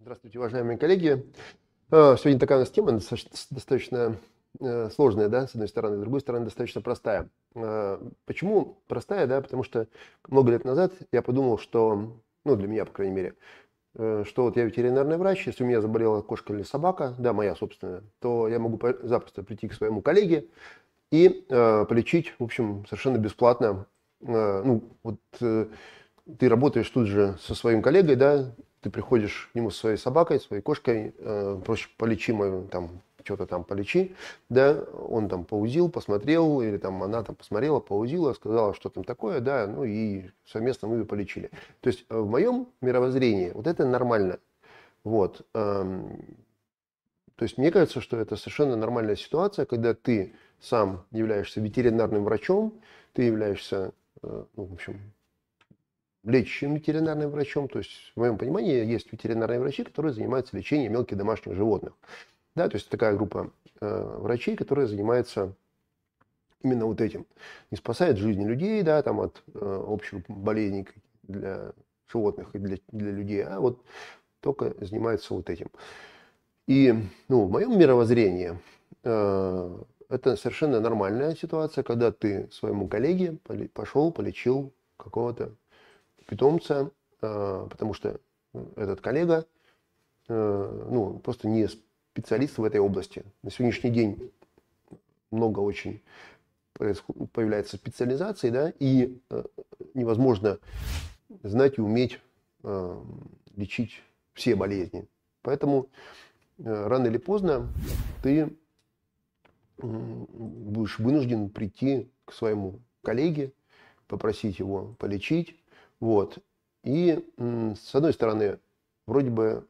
Здравствуйте, уважаемые коллеги. Сегодня такая у нас тема достаточно сложная, да, с одной стороны, с другой стороны, достаточно простая. Почему простая, да, потому что много лет назад я подумал, что, ну, для меня, по крайней мере, что вот я ветеринарный врач, если у меня заболела кошка или собака, да, моя собственная, то я могу запросто прийти к своему коллеге и полечить, в общем, совершенно бесплатно. Ну, вот ты работаешь тут же со своим коллегой, да, ты приходишь к нему со своей собакой, своей кошкой, просишь, полечи мою, там, что-то там полечи, да, он там поузил, посмотрел, или там она там посмотрела, поузила, сказала, что там такое, да, ну и совместно мы ее полечили. То есть в моем мировоззрении вот это нормально. Вот. То есть мне кажется, что это совершенно нормальная ситуация, когда ты сам являешься ветеринарным врачом, ты являешься, ну, в общем, лечащим ветеринарным врачом. То есть, в моем понимании, есть ветеринарные врачи, которые занимаются лечением мелких домашних животных. Да, то есть такая группа врачей, которая занимается именно вот этим. Не спасает жизни людей, да, там от общих болезней для животных и для людей, а вот только занимается вот этим. И, ну, в моем мировоззрении это совершенно нормальная ситуация, когда ты своему коллеге пошел, полечил какого-то питомца, потому что этот коллега, ну, просто не специалист в этой области. На сегодняшний день много очень появляется специализаций, да, и невозможно знать и уметь лечить все болезни. Поэтому рано или поздно ты будешь вынужден прийти к своему коллеге, попросить его полечить. Вот. И с одной стороны, вроде бы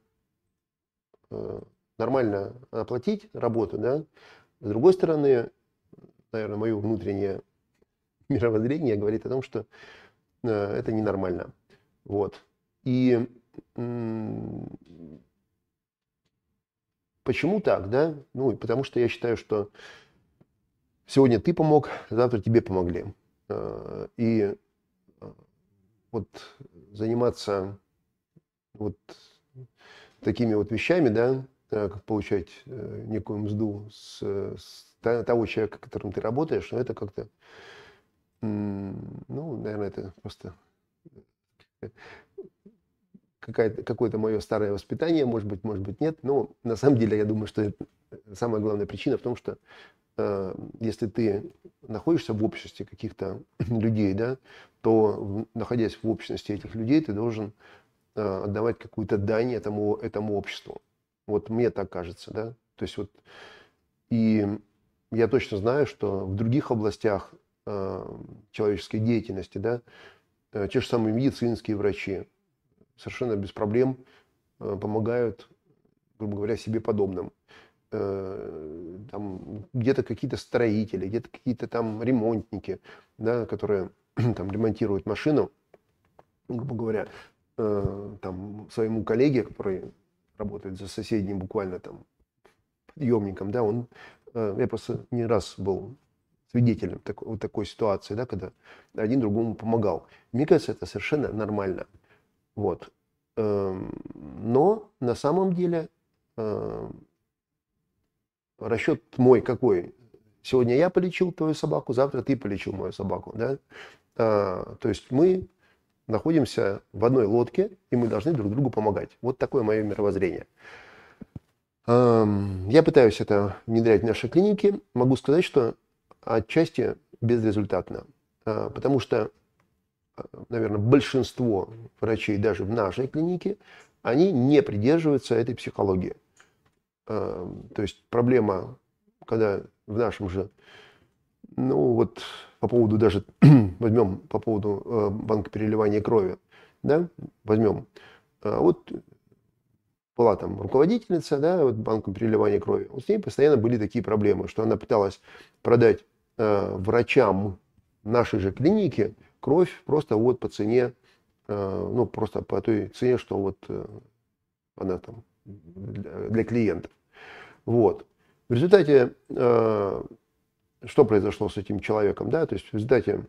нормально оплатить работу, да, с другой стороны, наверное, мое внутреннее мировоззрение говорит о том, что это ненормально. Вот. И почему так, да? Ну, потому что я считаю, что сегодня ты помог, завтра тебе помогли. И вот заниматься вот такими вот вещами, да, как получать некую мзду с того человека, с которым ты работаешь, но это как-то, ну, наверное, это просто какое-то мое старое воспитание, может быть, нет. Но на самом деле я думаю, что самая главная причина в том, что если ты находишься в обществе каких-то людей, да, то, находясь в обществе этих людей, ты должен отдавать какую-то дань этому обществу. Вот мне так кажется, да. То есть вот, и я точно знаю, что в других областях человеческой деятельности, да, те же самые медицинские врачи совершенно без проблем помогают, грубо говоря, себе подобным. Там где-то какие-то строители, где-то какие-то там ремонтники, да, которые там ремонтируют машину, грубо говоря, там своему коллеге, который работает за соседним буквально там подъемником, да, я просто не раз был свидетелем вот такой ситуации, да, когда один другому помогал. Мне кажется, это совершенно нормально. Вот. Но на самом деле расчет мой какой? Сегодня я полечил твою собаку, завтра ты полечил мою собаку, да? То есть мы находимся в одной лодке, и мы должны друг другу помогать. Вот такое мое мировоззрение. Я пытаюсь это внедрять в нашей клинике. Могу сказать, что отчасти безрезультатно. Потому что, наверное, большинство врачей даже в нашей клинике, они не придерживаются этой психологии. То есть проблема, когда в нашем же, ну вот по поводу даже, возьмем по поводу банка переливания крови, да, возьмем, вот была там руководительница, да, вот банком переливания крови, вот с ней постоянно были такие проблемы, что она пыталась продать врачам нашей же клиники кровь просто вот по цене, ну просто по той цене, что вот она там для клиентов. Вот. В результате, что произошло с этим человеком, да, то есть в результате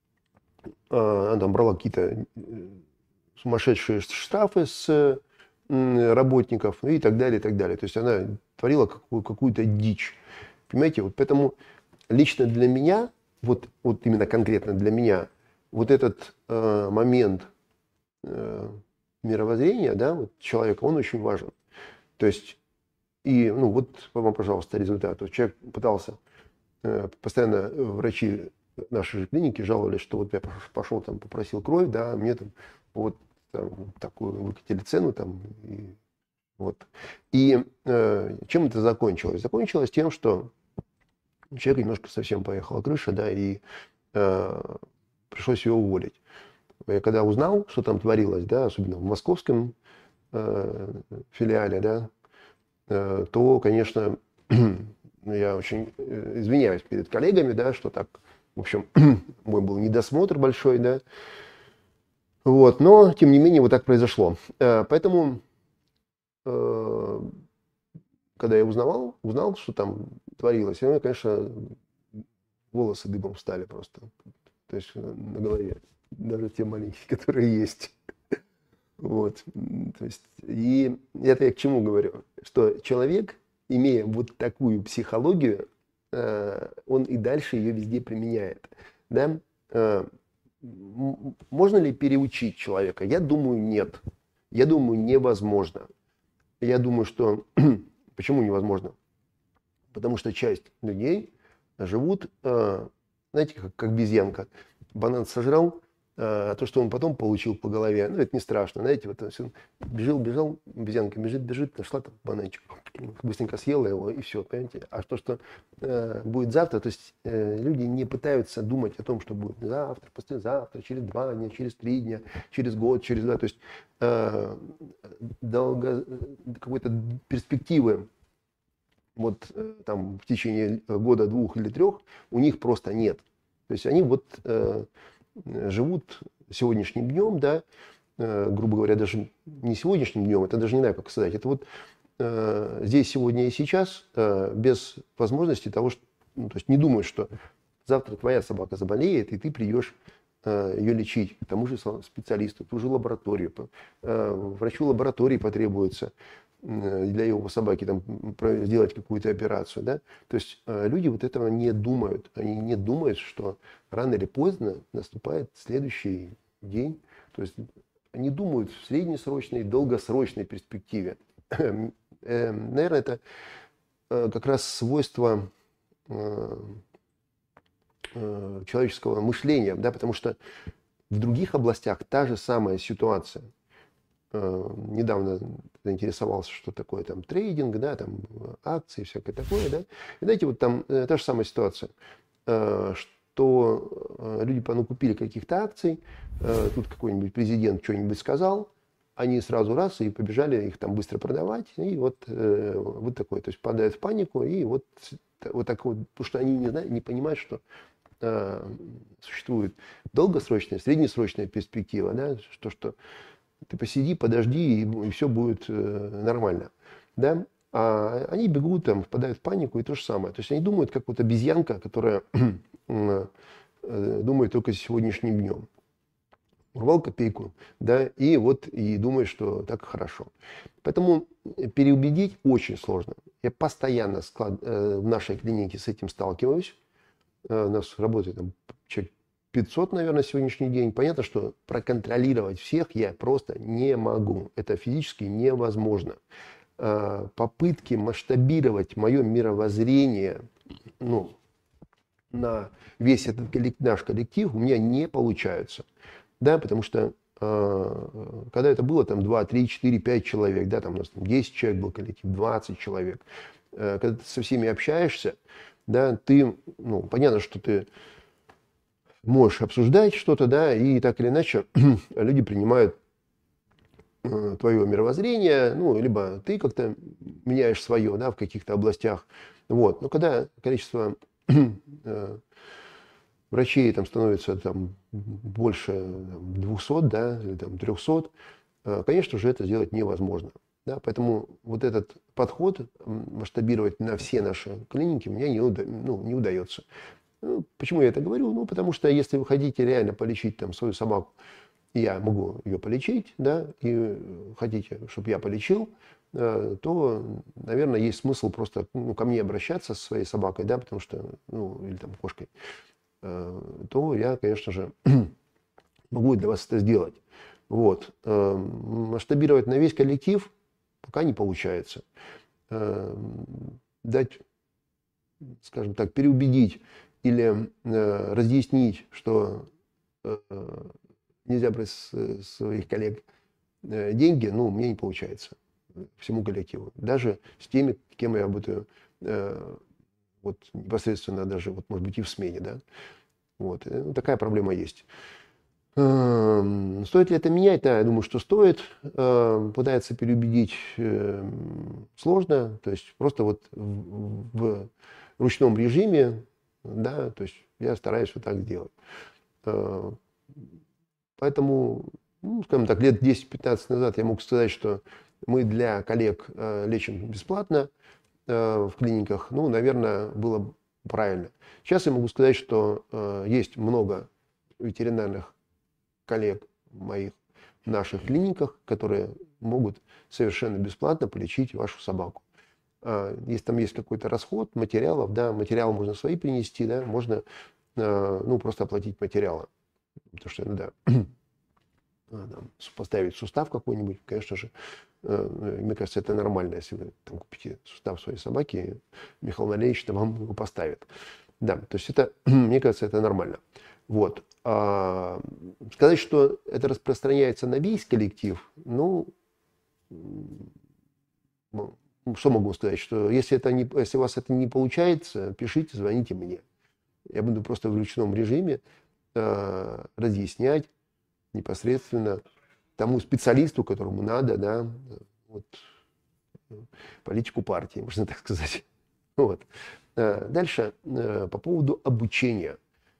она там брала какие-то сумасшедшие штрафы с работников и так далее, и так далее. То есть она творила какую-то дичь. Понимаете, вот поэтому лично для меня, вот именно конкретно для меня, вот этот момент мировоззрения, да, вот человека, он очень важен. То есть, и, ну, вот вам, пожалуйста, результат. Вот человек пытался, постоянно врачи нашей же клиники жаловались, что вот я пошел там, попросил кровь, да, мне там вот там, такую выкатили цену там, и вот. И чем это закончилось? Закончилось тем, что человек немножко совсем поехала крыша, да, и пришлось его уволить. Я когда узнал, что там творилось, да, особенно в московском филиале, да, то, конечно, я очень извиняюсь перед коллегами, да, что так, в общем, мой был недосмотр большой, да, вот, но, тем не менее, вот так произошло. Поэтому, когда я узнал, что там творилось, у меня, конечно, волосы дыбом встали просто, то есть на голове, даже те маленькие, которые есть. Вот, то есть, и это я к чему говорю, что человек, имея вот такую психологию, он и дальше ее везде применяет, да? Можно ли переучить человека? Я думаю, нет. Я думаю, невозможно. Я думаю, что... Почему невозможно? Потому что часть людей живут, знаете, как обезьянка. Банан сожрал, а то, что он потом получил по голове, ну, это не страшно. Знаете, вот он бежал, обезьянка бежит, нашла там бананчик, быстренько съела его, и все, понимаете? А то, что будет завтра, то есть люди не пытаются думать о том, что будет завтра, послезавтра, через 2 дня, через 3 дня, через год, через 2. То есть какой-то перспективы вот там в течение года, 2 или 3 у них просто нет. То есть они вот живут сегодняшним днем, да, грубо говоря, даже не сегодняшним днем, это даже не знаю, как сказать, это вот здесь, сегодня и сейчас, без возможности того, что, ну, то есть не думают, что завтра твоя собака заболеет, и ты придешь ее лечить, к тому же специалисту, ту же лабораторию, врачу лаборатории потребуется для его собаки там, сделать какую-то операцию. Да? То есть люди вот этого не думают. Они не думают, что рано или поздно наступает следующий день. То есть они думают в среднесрочной и долгосрочной перспективе. Наверное, это как раз свойство человеческого мышления, да? Потому что в других областях та же самая ситуация. Недавно заинтересовался, что такое там трейдинг, да, там акции, всякое такое, да. И знаете, вот там та же самая ситуация, что люди купили каких-то акций, тут какой-нибудь президент что-нибудь сказал, они сразу раз и побежали их там быстро продавать, и вот такое, то есть падают в панику, и вот так вот, потому что они не понимают, что существует долгосрочная, среднесрочная перспектива, да, что ты посиди, подожди, и все будет нормально. Да? А они бегут, там, впадают в панику, и то же самое. То есть они думают, как вот обезьянка, которая думает только сегодняшним днем. Урвал копейку, да, и вот и думает, что так хорошо. Поэтому переубедить очень сложно. Я постоянно в нашей клинике с этим сталкиваюсь. У нас работает там человек 500, наверное, сегодняшний день. Понятно, что проконтролировать всех я просто не могу. Это физически невозможно. Попытки масштабировать мое мировоззрение, ну, на весь этот наш коллектив у меня не получаются. Да, потому что когда это было там 2, 3, 4, 5 человек, да, там у нас там 10 человек был коллектив, 20 человек. Когда ты со всеми общаешься, да, ты, ну, понятно, что ты можешь обсуждать что-то, да, и так или иначе люди принимают твое мировоззрение, ну, либо ты как-то меняешь свое, да, в каких-то областях. Вот. Но когда количество врачей там становится там больше 200, да, или там 300, конечно же, это сделать невозможно. Да, поэтому вот этот подход масштабировать на все наши клиники мне не удается. Ну, почему я это говорю? Ну, потому что если вы хотите реально полечить там свою собаку я могу ее полечить, да, и хотите, чтобы я полечил, то, наверное, есть смысл просто ко мне обращаться со своей собакой, да, потому что, или там кошкой, то я, конечно же, могу для вас это сделать. Вот. Масштабировать на весь коллектив пока не получается. Дать, скажем так, переубедить или разъяснить, что нельзя брать с своих коллег деньги, мне не получается. Всему коллективу. Даже с теми, кем я работаю вот непосредственно даже, вот, может быть, и в смене, да. Вот. Такая проблема есть. Стоит ли это менять? Да, я думаю, что стоит. Пытается переубедить сложно. То есть просто вот в ручном режиме, да, то есть я стараюсь вот так делать. Поэтому, скажем так, лет 10-15 назад я мог сказать, что мы для коллег лечим бесплатно в клиниках. Наверное, было правильно. Сейчас я могу сказать, что есть много ветеринарных коллег моих в наших клиниках, которые могут совершенно бесплатно полечить вашу собаку. Если там есть какой-то расход материалов, да, материалы можно свои принести, да, можно просто оплатить материалы. Потому что иногда поставить сустав какой-нибудь, конечно же, мне кажется, это нормально, если вы там купите сустав своей собаки, Михаил Валерьевич вам его поставит. Да, то есть это, мне кажется, это нормально. Вот. Сказать, что это распространяется на весь коллектив, что могу сказать, что если у вас это не получается, пишите, звоните мне. Я буду просто в ручном режиме разъяснять непосредственно тому специалисту, которому надо, да, вот, политику партии, можно так сказать. Вот. Дальше по поводу обучения.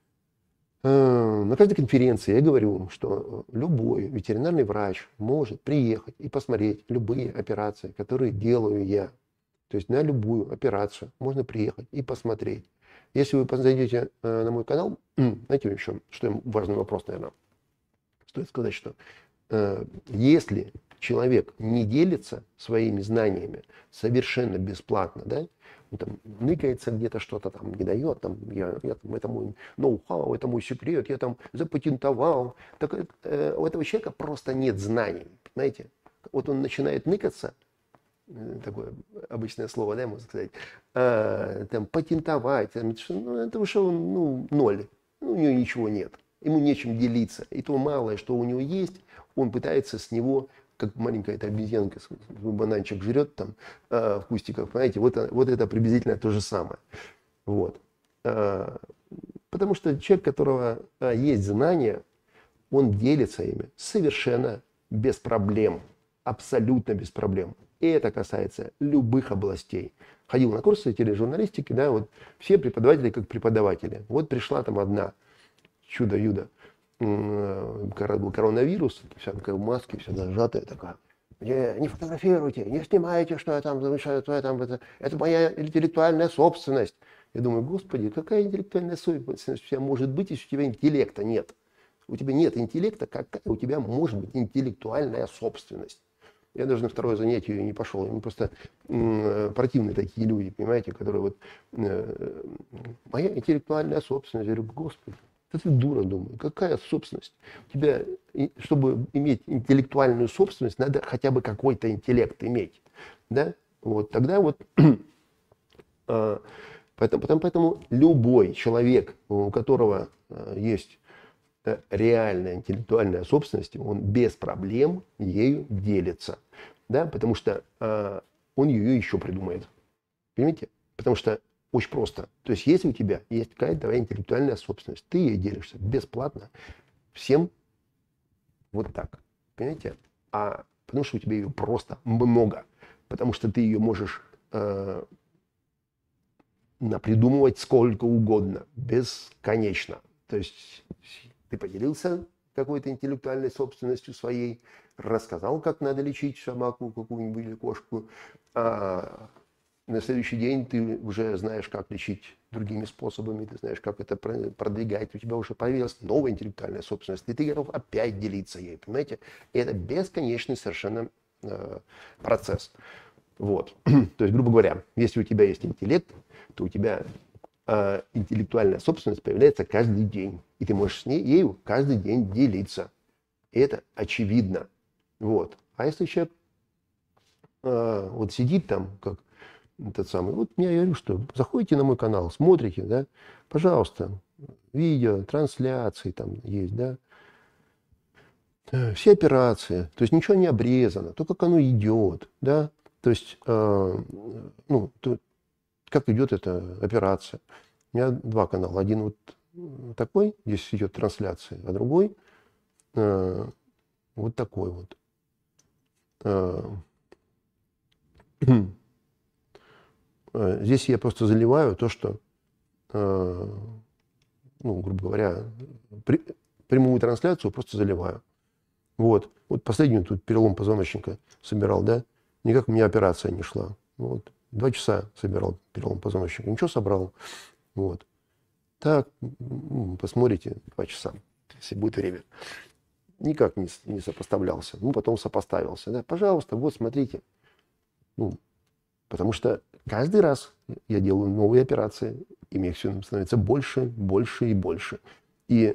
На каждой конференции я говорю, что любой ветеринарный врач может приехать и посмотреть любые операции, которые делаю я. То есть на любую операцию можно приехать и посмотреть. Если вы зайдете на мой канал, знаете еще, что важный вопрос, наверное, стоит сказать, что если человек не делится своими знаниями совершенно бесплатно, да, там, ныкается где-то, что-то там не дает, там, это мой ноу-хау, это мой секрет, я там запатентовал. Так у этого человека просто нет знаний, знаете. Вот он начинает ныкаться, такое обычное слово, да, можно сказать, там, патентовать, это уже он, ноль, у него ничего нет, ему нечем делиться. И то малое, что у него есть, он пытается с него, как маленькая эта обезьянка, бананчик жрет там в кустиках, понимаете, вот это приблизительно то же самое. Вот. Потому что человек, у которого есть знания, он делится ими совершенно без проблем, абсолютно без проблем. И это касается любых областей. Ходил на курсы тележурналистики, да, вот все преподаватели как преподаватели. Вот пришла там одна, чудо-юдо, когда был коронавирус, вся такая в маске, вся зажатая такая. Не фотографируйте, не снимайте, что я там замешаю, это моя интеллектуальная собственность. Я думаю, господи, какая интеллектуальная собственность у тебя может быть, если у тебя интеллекта нет? У тебя нет интеллекта, какая у тебя может быть интеллектуальная собственность? Я даже на второе занятие не пошел. Им просто противны такие люди, понимаете, которые вот моя интеллектуальная собственность. Я говорю, господи, да ты дура, думаю, какая собственность? У тебя, чтобы иметь интеллектуальную собственность, надо хотя бы какой-то интеллект иметь. Да? Вот, тогда вот поэтому любой человек, у которого есть реальная интеллектуальная собственность, он без проблем ею делится. Да? Потому что он ее еще придумает. Понимаете? Потому что очень просто. То есть если у тебя есть какая-то твоя интеллектуальная собственность, ты ей делишься бесплатно всем вот так. Понимаете? Потому что у тебя ее просто много. Потому что ты ее можешь напридумывать сколько угодно, бесконечно. То есть ты поделился какой-то интеллектуальной собственностью своей, рассказал, как надо лечить собаку какую-нибудь или кошку, на следующий день ты уже знаешь, как лечить другими способами, ты знаешь, как это продвигать, у тебя уже появилась новая интеллектуальная собственность, и ты готов опять делиться ей, понимаете? И это бесконечный совершенно процесс. Вот. То есть, грубо говоря, если у тебя есть интеллект, то у тебя интеллектуальная собственность появляется каждый день, и ты можешь ею каждый день делиться. И это очевидно. Вот. А если человек вот сидит там, как этот самый, вот я говорю, что заходите на мой канал, смотрите, да, пожалуйста, видео, трансляции там есть, да, все операции, то есть ничего не обрезано, то, как оно идет, да, то есть, ну, то, как идет эта операция. У меня два канала, один вот такой, здесь идет трансляция, а другой вот такой вот. Здесь я просто заливаю то, что, ну, грубо говоря, прямую трансляцию просто заливаю. Вот. Вот последнюю тут перелом позвоночника собирал, да? Никак у меня операция не шла. Вот. 2 часа собирал перелом позвоночника. Ничего собрал. Вот. Так, посмотрите 2 часа, если будет время. Никак не сопоставлялся. Ну, потом сопоставился. Да? Пожалуйста, вот смотрите. Ну, потому что каждый раз я делаю новые операции, и мне все становится больше, больше и больше. И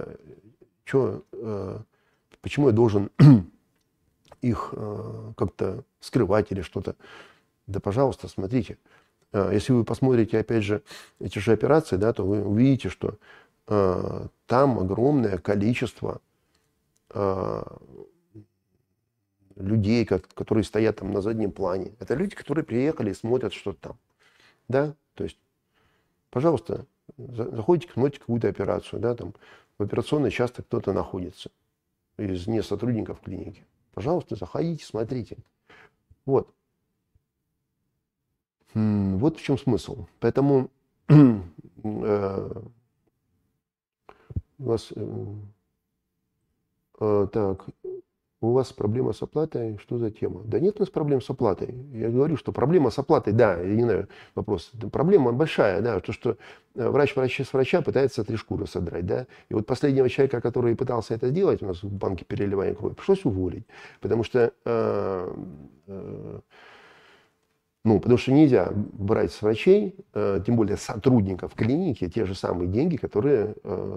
почему я должен их как-то скрывать или что-то? Да, пожалуйста, смотрите. Если вы посмотрите, опять же, эти же операции, да, то вы увидите, что там огромное количество людей, которые стоят там на заднем плане. Это люди, которые приехали и смотрят что-то там. Да? То есть, пожалуйста, заходите, смотрите какую-то операцию. Да, там, в операционной часто кто-то находится из не сотрудников клиники. Пожалуйста, заходите, смотрите. Вот. Вот в чем смысл. Поэтому у вас так, у вас проблема с оплатой, что за тема? Да нет у нас проблем с оплатой. Я говорю, что проблема с оплатой, да, я не знаю, вопрос. Проблема большая, да, то, что врач с врача пытается 3 шкуры содрать, да. И вот последнего человека, который пытался это сделать, у нас в банке переливания крови, пришлось уволить. Потому что, потому что нельзя брать с врачей, тем более сотрудников клиники, те же самые деньги, которые...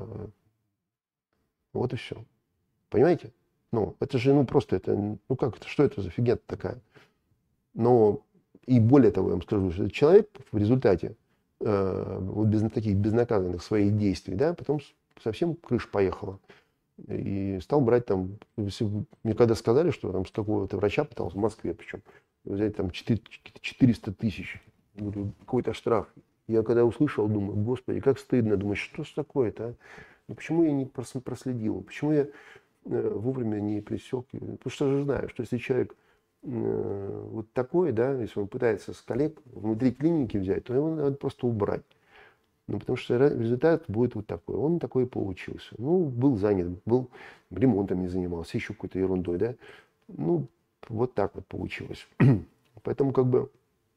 вот и все. Понимаете? Ну, это же, просто это, как это, что это за фигня такая? Но, и более того, я вам скажу, что человек в результате вот без таких безнаказанных своих действий, да, потом совсем крыша поехала. И стал брать там, мне когда сказали, что там с какого-то врача пытался, в Москве причем, взять там 400 тысяч, говорю, какой-то штраф. Я когда услышал, думаю, господи, как стыдно, думаю, что ж такое-то, а? Ну, почему я не проследил, почему я вовремя не пресек. Потому что я же знаю, что если человек вот такой, да, если он пытается с коллег внутри клиники взять, то его надо просто убрать. Ну, потому что результат будет вот такой. Он такой и получился. Ну, был занят, был ремонтом не занимался, еще какой-то ерундой, да. Ну, вот так вот получилось. Поэтому как бы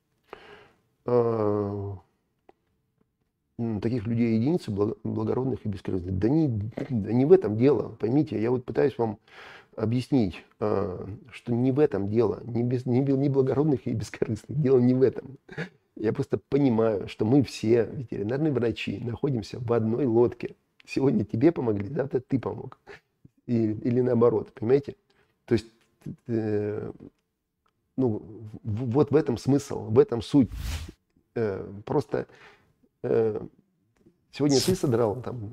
таких людей единицы, благородных и бескорыстных. Да не в этом дело, поймите. Я вот пытаюсь вам объяснить, что не в этом дело, не благородных и бескорыстных. Дело не в этом. Я просто понимаю, что мы все, ветеринарные врачи, находимся в одной лодке. Сегодня тебе помогли, завтра ты помог. Или наоборот, понимаете? То есть, вот в этом смысл, в этом суть. Просто сегодня ты содрал там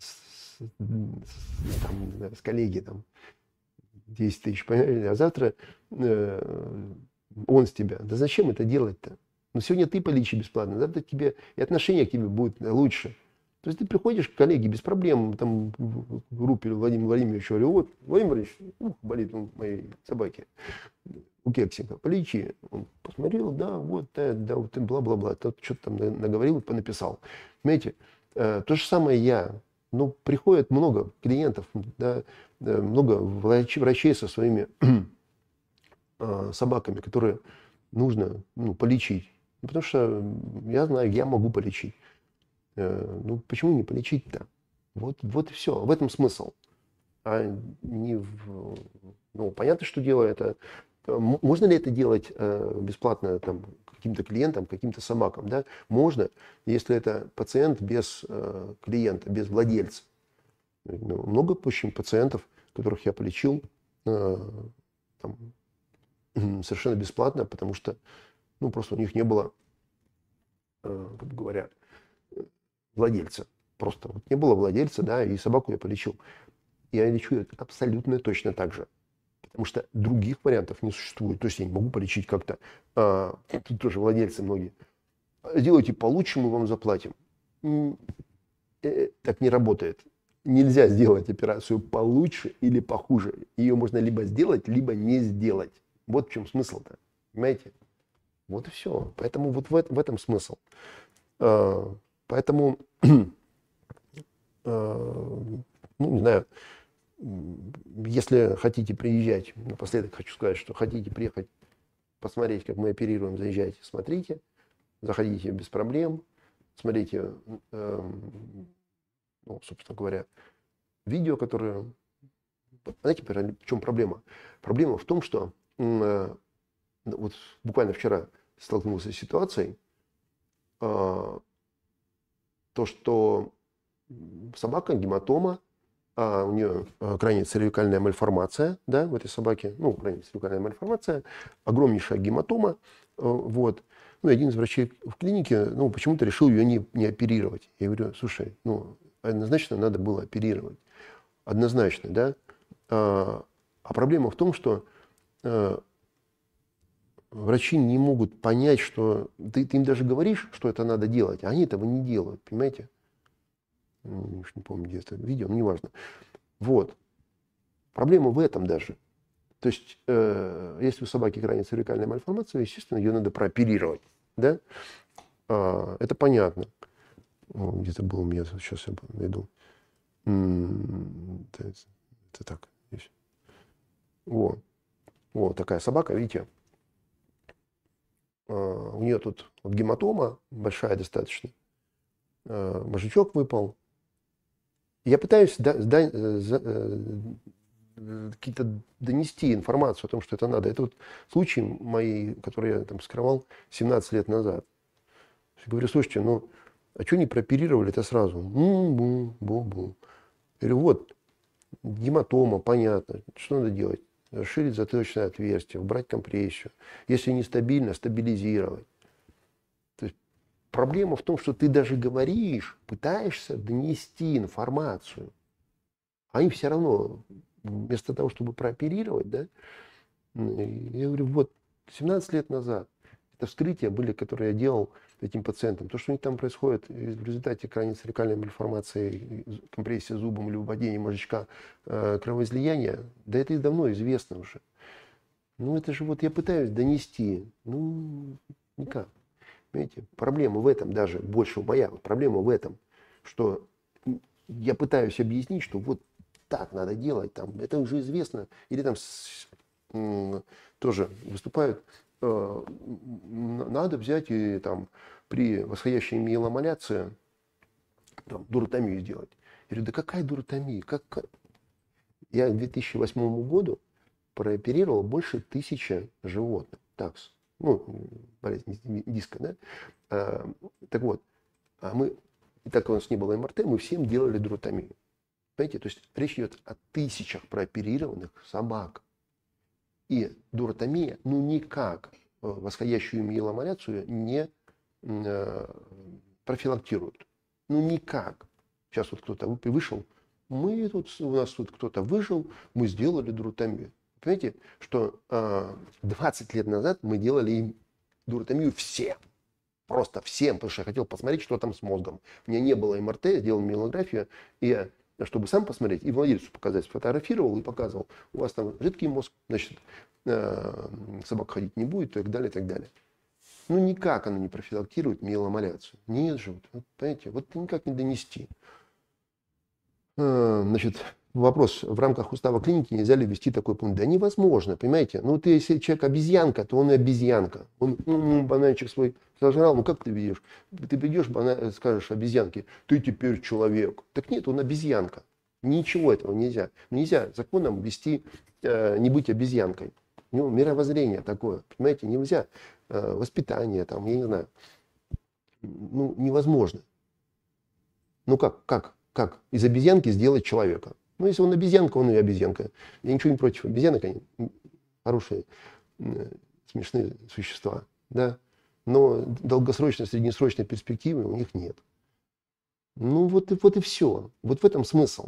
с коллеги там 10 тысяч, понимаете? А завтра он с тебя. Да зачем это делать-то? Но сегодня ты полечи бесплатно, завтра тебе и отношение к тебе будет лучше. То есть ты приходишь к коллеге без проблем, там в группе Владимира Владимировича, говорю, вот, Владимир Владимирович, болит у моей собаки, у кексика, полечи. Он посмотрел, да, вот, да, вот, бла-бла-бла, что-то там наговорил, понаписал. Понимаете, то же самое я. Ну, приходит много клиентов, да, много врачей со своими собаками, которые нужно полечить. Ну, потому что я знаю, я могу полечить. Ну, почему не полечить-то? Вот и все. В этом смысл. А не в... Ну, понятно, что дело это... Можно ли это делать бесплатно там, каким-то клиентам, каким-то собакам? Да? Можно, если это пациент без клиента, без владельца. Ну, много очень пациентов, которых я полечил там, совершенно бесплатно, потому что ну, просто у них не было, грубо говоря, владельца. Просто вот не было владельца, да, и собаку я полечил. Я лечу это абсолютно точно так же. Потому что других вариантов не существует. То есть я не могу полечить как-то. Тут тоже владельцы многие. Делайте получше, мы вам заплатим. Так не работает. Нельзя сделать операцию получше или похуже. Ее можно либо сделать, либо не сделать. Вот в чем смысл-то. Понимаете? Вот и все. Поэтому вот в этом смысл. Поэтому, ну, не знаю, если хотите приезжать, напоследок хочу сказать, что хотите приехать посмотреть, как мы оперируем, заезжайте, смотрите, заходите без проблем, смотрите, ну, собственно говоря, видео, которые... Знаете, в чем проблема? Проблема в том, что вот буквально вчера столкнулся с ситуацией, то, что собака, гематома, у нее крайне цервикальная мальформация, да, в этой собаке, ну, крайне цервикальная мальформация, огромнейшая гематома, вот. Ну, один из врачей в клинике, ну, почему-то решил ее не оперировать. Я говорю, слушай, ну, однозначно надо было оперировать. Однозначно, да. А проблема в том, что врачи не могут понять, что ты им даже говоришь, что это надо делать, а они этого не делают, понимаете? Не помню, где это видео, но неважно. Вот. Проблема в этом даже. То есть, если у собаки крайне цервикальная мальформация, естественно, ее надо прооперировать. Да? Это понятно. Где-то был у меня, сейчас я найду. Это так. Здесь. Вот. Вот такая собака, видите. У нее тут вот гематома большая достаточно. Мозжечок выпал. Я пытаюсь какие-то донести информацию о том, что это надо. Это вот случаи мои, которые я там скрывал 17 лет назад. Я говорю, слушайте, ну, а что не прооперировали это сразу? Бу-бу-бу-бу. Я говорю, вот, гематома, понятно. Что надо делать? Расширить затылочное отверстие, убрать компрессию. Если нестабильно, стабилизировать. То есть проблема в том, что ты даже говоришь, пытаешься донести информацию. Они все равно, вместо того, чтобы прооперировать, да, я говорю, вот, 17 лет назад это вскрытия были, которые я делал этим пациентам. То, что у них там происходит в результате крайне цервикальной мальформации, компрессии зубом или выпадения мозжечка, кровоизлияния, да это и давно известно уже. Ну, это же вот я пытаюсь донести, ну, никак. Понимаете, проблема в этом даже, больше моя проблема в этом, что я пытаюсь объяснить, что вот так надо делать, там, это уже известно, или там тоже выступают, надо взять и там при восходящей миеломаляции дуротомию сделать. Я говорю, да какая дуротомия? Я к 2008 году прооперировал больше 1000 животных, такс, ну, болезнь диска, да. Так вот, так как у нас не было МРТ, мы всем делали дуротомию. Понимаете, то есть речь идет о 1000 прооперированных собак. И дуротомия, ну, никак восходящую миеломаляцию не профилактирует. Ну, никак. Сейчас вот кто-то вышел, у нас тут кто-то выжил, мы сделали дуротомию. Понимаете, что 20 лет назад мы делали им дуротомию всем. Просто всем, потому что я хотел посмотреть, что там с мозгом. У меня не было МРТ, я сделал миелографию, и чтобы сам посмотреть, и владельцу показать, сфотографировал и показывал. У вас там жидкий мозг, значит, собака ходить не будет, и так далее, и так далее. Ну, никак она не профилактирует миеломаляцию. Нет же, вот, понимаете, вот никак не донести. Значит, вопрос, в рамках устава клиники нельзя ли ввести такой пункт? Да невозможно, понимаете? Ну, ты, если человек обезьянка, то он и обезьянка. Он бананчик свой сожрал, ну как ты видишь? Ты придешь, скажешь обезьянке, ты теперь человек. Так нет, он обезьянка. Ничего этого нельзя. Нельзя законом ввести не быть обезьянкой. Ну, мировоззрение такое, понимаете, нельзя. Воспитание, там, я не знаю. Ну, невозможно. Ну как из обезьянки сделать человека? Ну, если он обезьянка, он и обезьянка. Я ничего не против обезьянок, они хорошие, смешные существа, да. Но долгосрочной, среднесрочной перспективы у них нет. Ну, вот и все. Вот в этом смысл.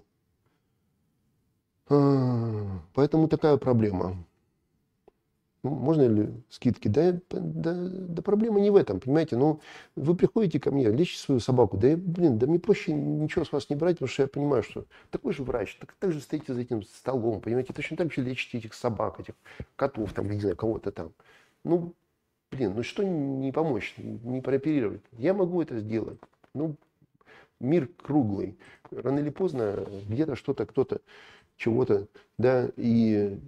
Поэтому такая проблема. Ну, можно ли скидки? Да проблема не в этом, понимаете. Ну, вы приходите ко мне, лечите свою собаку. Да, да мне проще ничего с вас не брать, потому что я понимаю, что такой же врач, так же стоите за этим столом, понимаете. Точно так же лечите этих собак, этих котов, там, не знаю, кого-то там. Ну, ну что не помочь, не прооперировать? Я могу это сделать. Ну, мир круглый. Рано или поздно где-то что-то, кто-то, чего-то, да, и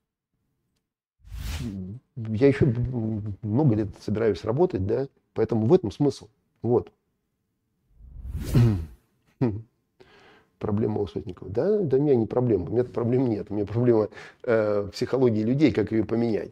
я еще много лет собираюсь работать, да, поэтому в этом смысл. Вот. Проблема у Сотникова. Да, у меня не проблема. У меня проблем нет. У меня проблема психологии людей, как ее поменять.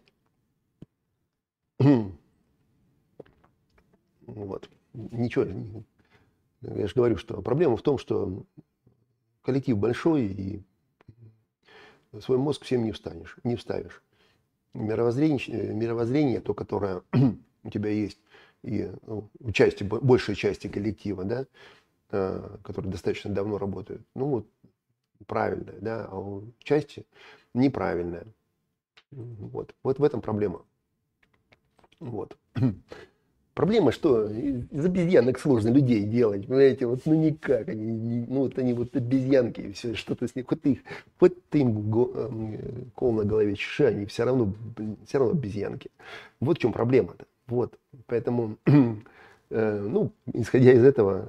Вот. Ничего. Я же говорю, что проблема в том, что коллектив большой, и свой мозг всем не вставишь. Мировоззрение, то, которое у тебя есть, и у большей части коллектива, да, которые достаточно давно работают, ну вот правильное, да, а у части неправильное. Вот в этом проблема. Вот. Проблема, что из обезьянок сложно людей делать, понимаете, вот ну никак, они вот обезьянки, и все, что-то с них, хоть ты им кол на голове чеши, они все равно обезьянки. Вот в чем проблема-то. Вот, поэтому, ну, исходя из этого,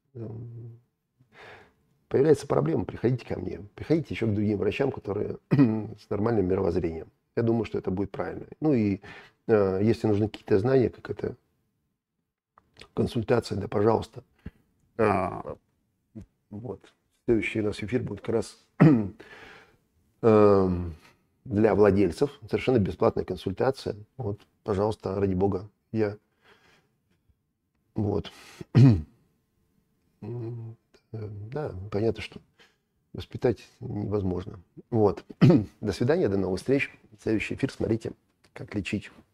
появляется проблема, приходите ко мне, приходите еще к другим врачам, которые с нормальным мировоззрением. Я думаю, что это будет правильно. Ну и если нужны какие-то знания, как это, консультация, да, пожалуйста. Вот. Следующий у нас эфир будет как раз для владельцев. Совершенно бесплатная консультация. Вот, пожалуйста, ради бога. Вот. Да, понятно, что воспитать невозможно. Вот. До свидания, до новых встреч. Следующий эфир смотрите, как лечить.